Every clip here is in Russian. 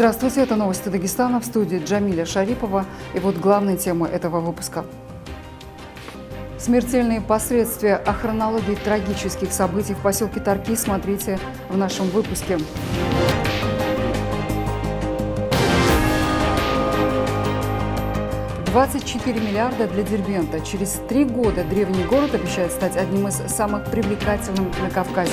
Здравствуйте, это новости Дагестана, в студии Джамиля Шарипова. И вот главные темы этого выпуска. Смертельные последствия о хронологии трагических событий в поселке Тарки смотрите в нашем выпуске. $24 миллиарда для Дербента. Через 3 года древний город обещает стать одним из самых привлекательных на Кавказе.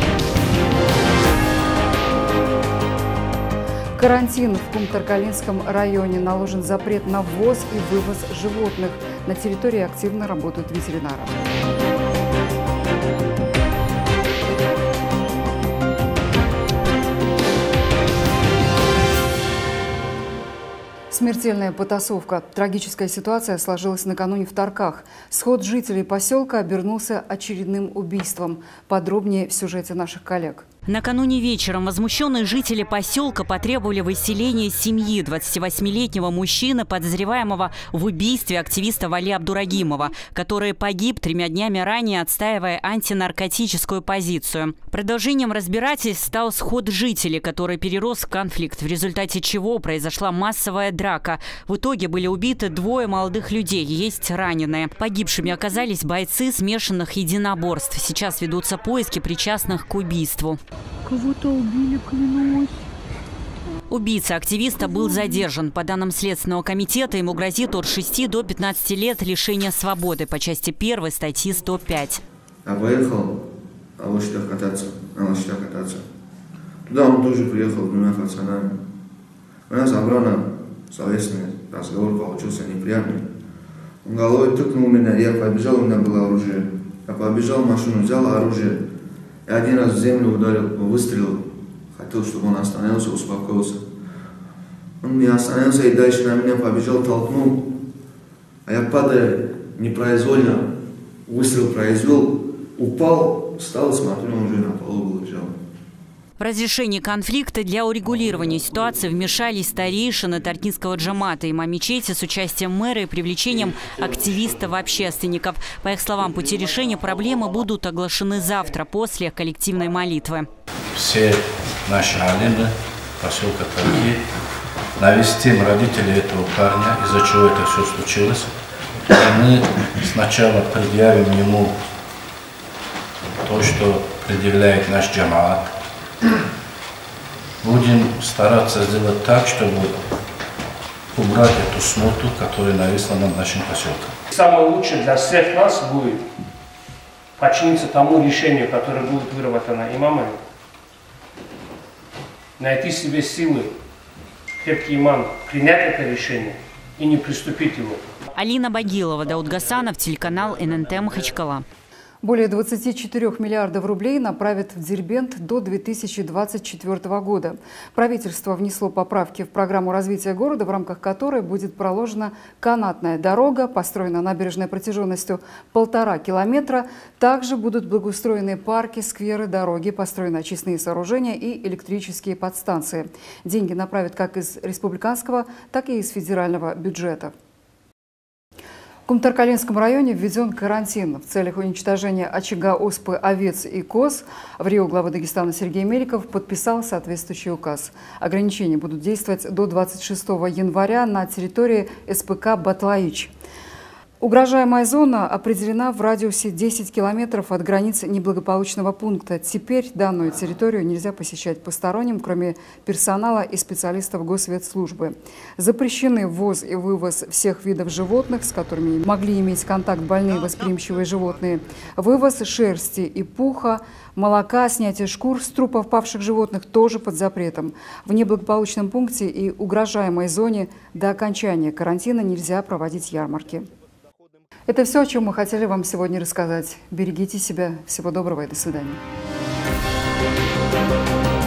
Карантин в Кумтаркалинском районе. Наложен запрет на ввоз и вывоз животных. На территории активно работают ветеринары. Смертельная потасовка. Трагическая ситуация сложилась накануне в Тарках. Сход жителей поселка обернулся очередным убийством. Подробнее в сюжете наших коллег. Накануне вечером возмущенные жители поселка потребовали выселения семьи 28-летнего мужчины, подозреваемого в убийстве активиста Вали Абдурагимова, который погиб 3 днями ранее, отстаивая антинаркотическую позицию. Продолжением разбирательств стал сход жителей, который перерос в конфликт, в результате чего произошла массовая драка. В итоге были убиты 2 молодых людей, есть раненые. Погибшими оказались бойцы смешанных единоборств. Сейчас ведутся поиски причастных к убийству. Кого-то убили, клянусь. Убийца активиста был задержан. По данным Следственного комитета, ему грозит от 6 до 15 лет лишения свободы по части 1 статьи 105. Я поехал на лошадях кататься. Туда он тоже приехал с 2 пацанами. Меня забрал на словесный разговор, получился неприятный. Он головой тыкнул меня, я побежал, у меня было оружие. Я побежал в машину, взял оружие. Я 1 раз в землю ударил, выстрелил. Хотел, чтобы он остановился, успокоился. Он не остановился и дальше на меня побежал, толкнул. А я, падая непроизвольно, выстрел произвел, упал, встал, смотрю, он уже на полу лежал. В разрешении конфликта для урегулирования ситуации вмешались старейшины Таркинского джамата, имам мечети с участием мэра и привлечением активистов-общественников. По их словам, пути решения проблемы будут оглашены завтра, после коллективной молитвы. Все наши алимы поселка Тарки навестим родителей этого парня, из-за чего это все случилось. И мы сначала предъявим ему то, что предъявляет наш джамаат. Будем стараться сделать так, чтобы убрать эту смуту, которая нависла над нашим поселком. Самое лучшее для всех нас будет подчиниться тому решению, которое будет выработано имамами. Найти себе силы, крепкий иман, принять это решение и не приступить его. Алина Багилова, Дауд Гасанов, телеканал ННТ Махачкала. Более 24 миллиардов рублей направят в Дербент до 2024 года. Правительство внесло поправки в программу развития города, в рамках которой будет проложена канатная дорога, построена набережная протяженностью 1,5 километра. Также будут благоустроены парки, скверы, дороги, построены очистные сооружения и электрические подстанции. Деньги направят как из республиканского, так и из федерального бюджета. В Кумтаркалинском районе введен карантин. В целях уничтожения очага оспы овец и коз в Рио глава Дагестана Сергей Меликов подписал соответствующий указ. Ограничения будут действовать до 26 января на территории СПК Батлаич. Угрожаемая зона определена в радиусе 10 километров от границы неблагополучного пункта. Теперь данную территорию нельзя посещать посторонним, кроме персонала и специалистов Госветслужбы. Запрещены ввоз и вывоз всех видов животных, с которыми могли иметь контакт больные восприимчивые животные. Вывоз шерсти и пуха, молока, снятие шкур с трупов павших животных тоже под запретом. В неблагополучном пункте и угрожаемой зоне до окончания карантина нельзя проводить ярмарки. Это все, о чем мы хотели вам сегодня рассказать. Берегите себя. Всего доброго и до свидания.